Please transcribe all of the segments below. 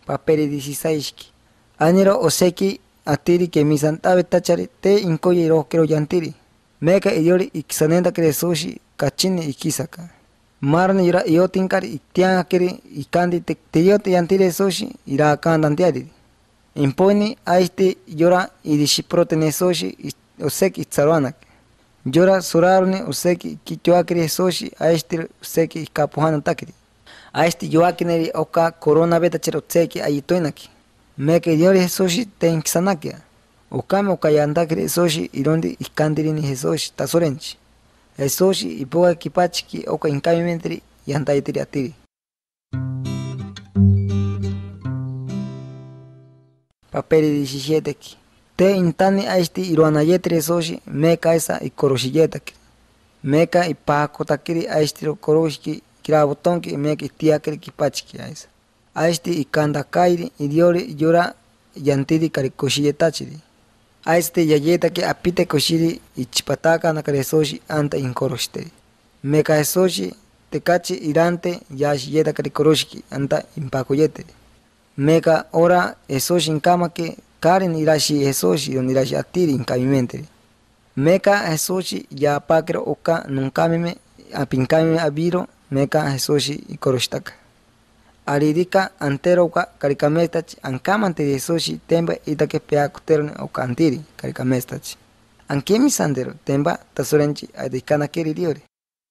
Papel 16. Aniro oseki atiri que mi santabe tachari te inkoye roquero yantiri. Meka idiori iksanenda kere soshi kachini ikisaka. Marni ira iotinkari itian akiri ikandi te yote yantire soshi ira kandantiari. Imponi aiste yora idishiprotene soshi oseki itzaruanak. Yora surarune oseki kituakiri soshi aiste oseki ikapuhana takiri. Aiste yoakineri oka corona beta chero tseki ayitoinaki. Meka idiori soshi te inkisanakia. Okame okayandakiri soshi irondi ikandirini hesoshi tasorenchi. Hesoshi ipoga kipachiki oka inkamimentri yantaitiri atiri. Papel 17. Te intani aiste iruanayetri soshi meka esa ikoroshiyetaki. Meka ipakotakiri aiste koroshiki kirabotonki meka itiakiri kipachiki aisa. Aiste ikandakairi idiori yora yantiri karikoshiyetachiri. Aiste yayeta que apite koshiri ichipataka nakare soshi anta inkoroshite. Meka soshi tekachi irante yash yeta kare koroshiki anta impakoyete. Meka ora esoshi inkama que karen irashi esoshi don irashi atiri inkamimente. Meka esoshi ya pakero oka nunkamime apinkamime abiro meka esoshi ikoroshitaka. Aririka antero oka karikamestachi ankamante esoshi temba itake peakuterne oka antiri karikamestachi. Ankemi sandero temba tasorenchi adikana keri diore.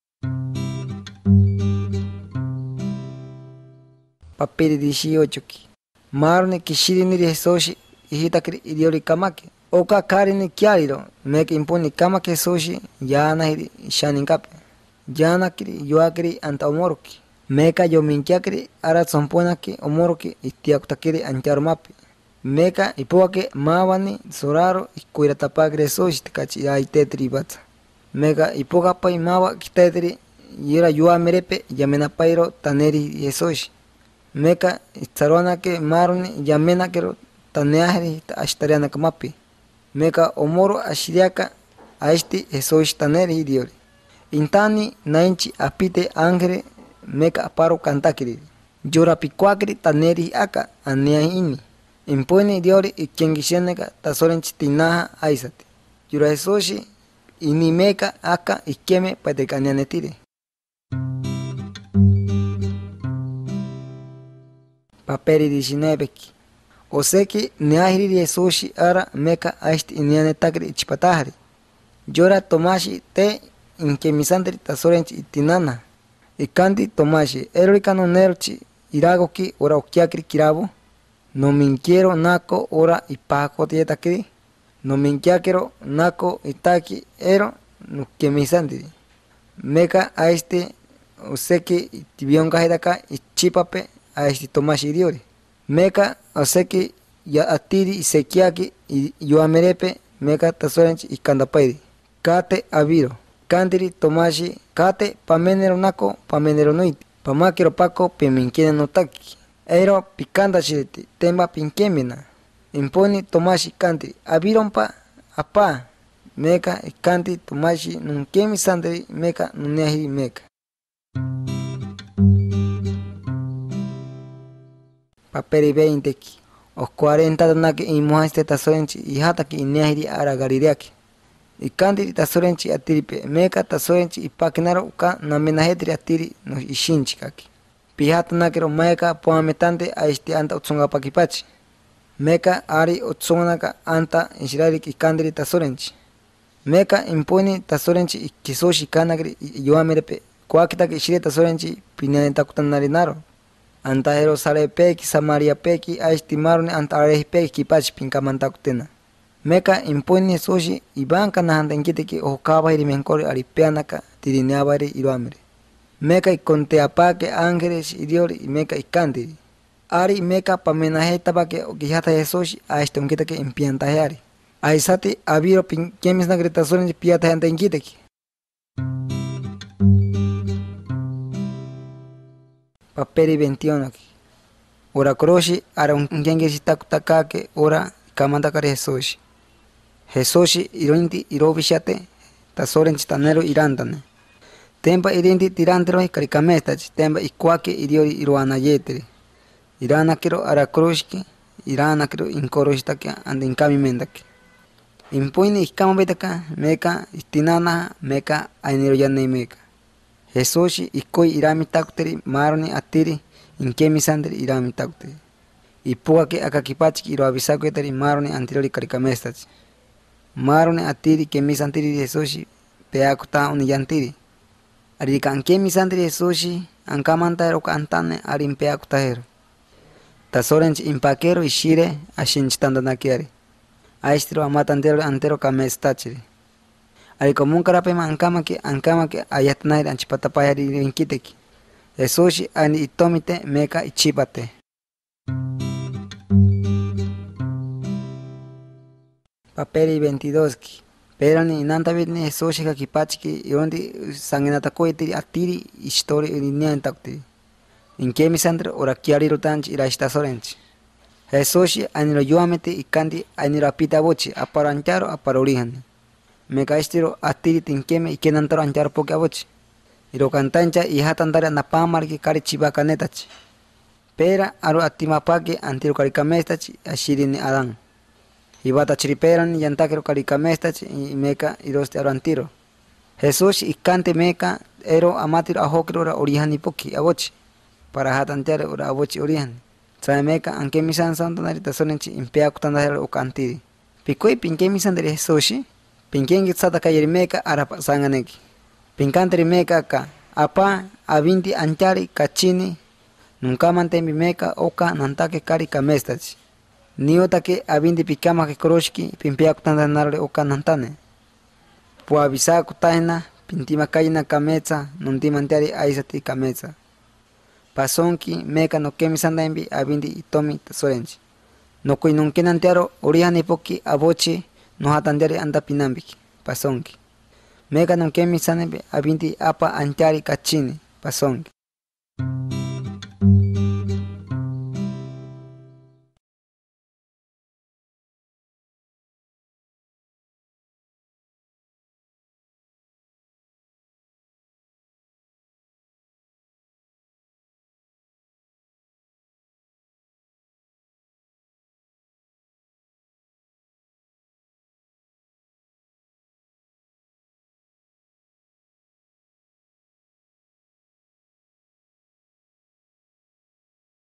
Papel 18. Marne kishiriniri esoshi ihitakiri idiori kamake. Oka karini kiariro meke imponi kamake esoshi yanahiri shaninkape. Yanakiri yoakiri anta omoroki. Meka yominkiakiri ara tsomponaki omoroki itiakutakiri ancharomapi. Meka ipoake mawani soraro ikuiratapagre soshi tikachi aitetri batsa. Meka ipokapai mawa kitetri yera yuamerepe yamenapairo taneri esoshi. Meka itzaruanake maruni yamenakero taneahri ashtarianakamapi. Meka omoro ashiriaka aishti esoshi taneri idiori. Intani nainchi apite angre meka aparo kantakiri. Yora pikuakiri taneri aka aneahini. Impone diori ikengisheneka tasorenchi tinaha aisati. Yora esoshi inimeka aka ikeme patekanianetire. Papel 19. Oseki neahiri esoshi ara meka aishti inianetakiri ichipatahri. Yora tomashi te inkemisantri tasorenchi itinana. Ikanti tomashi erorikano nerchi iragoki ora okiakiri kirabo. No minquiero nako ora ipakotetakiri. No minquiakero nako itaki ero nukemisantri. Meka aiste oseki tibionga hedaka ichipape aiste tomashi diori. Meka oseki ya atiri isekiaki yuamerepe meka tasorenchi ikandapairi. Kate abiro. Kandiri tomashi kate pamenero nako pamenero noiti. Pamakero pako peminkene notaki. Ero pikanda shiriti temba pinkemina. Imponi tomashi kandiri abironpa apa. Meka ikanti tomashi nunkemi sandri meka nuneahi meka. Papel 20. Os 40 danake imuhaste tasorenchi ihataki ineahiri ara garireaki. Ikandiri tasorenchi atiripe meka tasorenchi ipakinaro uka namenahetri atiri no ishinchikaki. Pihata nakero meka poametante aishti anta utsongapakipachi. Meka ari utsonganaka anta ishirarik ikandiri tasorenchi. Meka imponi tasorenchi ikisoshi kanagri yuamerepe kuakitaki ishire tasorenchi pinanetakutannarinaro. Anta hero sare peki samaria peki aishti marune anta arehi peki kipachi pinkamantakutena. Meka imponi soshi ibanka nahanda inkiteki ohokaba hiri menkori aripeanaka tirineabari iruamere. Meka ikonte apake ángeles idiori meka ikandiri. Ari meka pamenahetapake okihata yesoshi aishte unkiteki impiantaheari. Aisati abiro pinkemis nagreta sorenchi piata handa inkiteki. Papel 21. Ora koroshi ara unkengesi takutakake ora kamantakari yesoshi. Jesoshi ironti irobishate tasorenchi tanero irantane. Tempa irinti tirantero karikamestachi tempa ikuake idiori iruanayetri. Iranakiro arakrushki, iranakiro inkoroshtaki and inkamimendaki. Impuini ikamabetaka, meka istinana, meka ainirojane meka. Jesushi ikoi iramitakteri maroni atiri, inkemisandri iramitakteri. Ipuake akakipachiki iro abisakueteri maroni antirori karikamestachi. Maroni atiri kemisantiri Jesushi peakuta uniyantiri. Arika ankemizandri Jesushi ankamantahero antane arimpeakutahero. Tasorenchi impakero ishire ashinchitandanakiari. Aistiro amatantero antero kamestachiri. Ariko munkarapema ankamaki ayatnair anchipatapayari inkiteki. Jesushi ani itomite meka ichipate. Paperi 22 ki. Pero ni inantavitni Jesushi kakipachiki yondi sanginatakoitiri atiri histori iniantaktiri. Inkemisandre orakiari rotanchi irashtasorenchi. Jesushi aniro yuamete ikanti aniro apita bochi aparo ancharo aparo orihani. Mekaistiro atiri tinkeme ikenantaro ancharo poke abochi. Iro cantancha ihatandare napamarki kari chibakanetachi. Pera aro atimapake antiro karikamestachi ashirini Adán. Ibata chiriperan yantakero karikamestachi meka iroste aro antiro. Jesús ikante meka ero amatiro ahokero ora orihani poki abochi. Para hatanteare ora abochi orihani. Sabe meka ankemisan santanari tasonenchi impeakutandare okantiri. Pikoi pinkemisan Jesús. Pinkengi sata kayeri meka arapa sanganeki. Pinkanteri meka ka apa avinti anchari kachini nunca mantembi meka oka nantake kari kamestachi. Niotake avinti pikama ke kroshki pimpeakutandanare oka nantane. Puavisa kutahina pintima kayina kametsa nuntimantari aisati kametsa. Pasonki meka no kemisandembi avinti itomi tasorenchi. No kuinunkinantiaro orihani poki abochi no hatandere anda pinambiki, pasonki. Meka no kemisanembe avinti apa anchari kachini, pasonki.